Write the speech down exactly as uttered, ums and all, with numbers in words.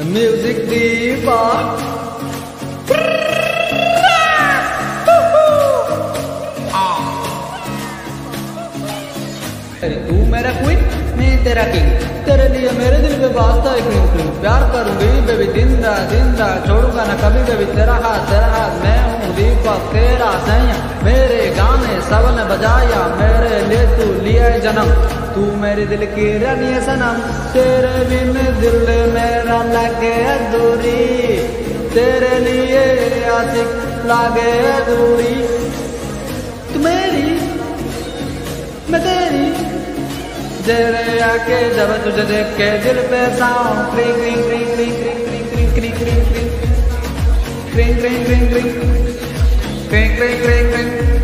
Music Deepa तू मेरा queen, मैं तेरा किंग। तेरे लिए मेरे दिल पे वास्ता है क्रीम क्रीम। प्यार करूंगी बेबी दिन रात दिन रात, छोड़ूंगा ना कभी बेबी तेरा हाथ तेरा हाथ। मैं हूँ दीपक तेरा सैया, मेरे गाने सबने बजाया, मेरे लिए तू लिया जन्म। तू मेरे दिल की रानी सनम, तेरे बिन दिल मेरा लगे अधूरी, तेरे लिए आशिक लागे अधूरी। तू मेरी मैं तेरी, तेरे आके जब तुझे देख के दिल पे साउंड क्रिंग क्रिंग क्रिंग क्रिंग क्रिंग क्रिंग क्रिंग क्रिंग क्रिंग क्रिंग क्रिंग क्रिंग क्रिंग क्रिंग क्रिंग क्रिंग क्रिंग।